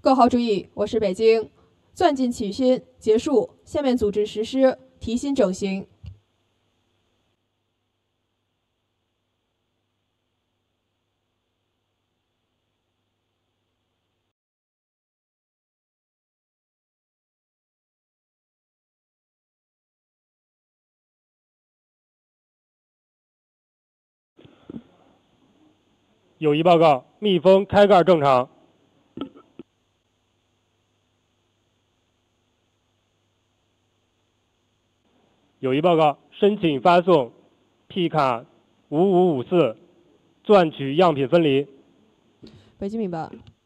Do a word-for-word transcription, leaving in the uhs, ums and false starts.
购好注意，我是北京。钻进取芯结束，下面组织实施提芯整形。 有一报告，密封开盖正常。有一报告，申请发送 P 卡五五五四，钻取样品分离。 北京明白。